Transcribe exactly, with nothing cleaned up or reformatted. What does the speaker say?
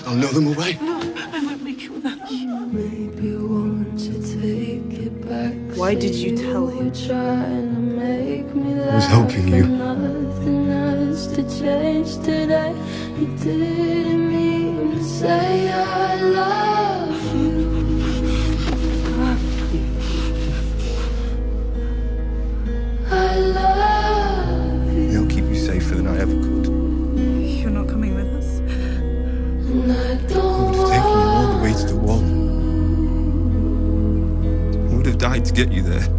I'll lure them away. No, I won't make you that. Maybe want to take it back. Why did you tell him? Trying to make me I was helping you. Nothing has to change today. You didn't mean to say I love you. I love you. He'll keep you safer than I ever could. You're not coming with us? And I I don't would have taken you all the way to the wall. I would have died to get you there.